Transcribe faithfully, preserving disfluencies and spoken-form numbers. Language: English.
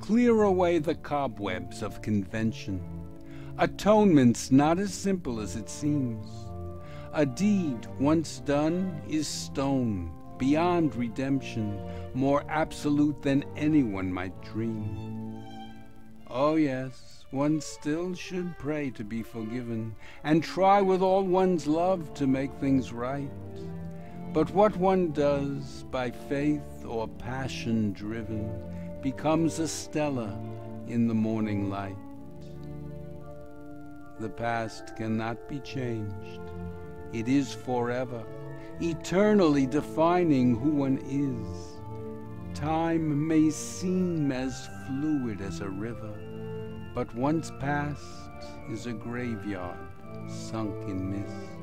clear away the cobwebs of convention. Atonement's not as simple as it seems. A deed once done is stone, beyond redemption, more absolute than anyone might dream. Oh yes, one still should pray to be forgiven, and try with all one's love to make things right. But what one does, by faith or passion driven, becomes a stela in the morning light. The past cannot be changed. It is forever, eternally defining who one is. Time may seem as fluid as a river, but once past is a graveyard sunk in mist.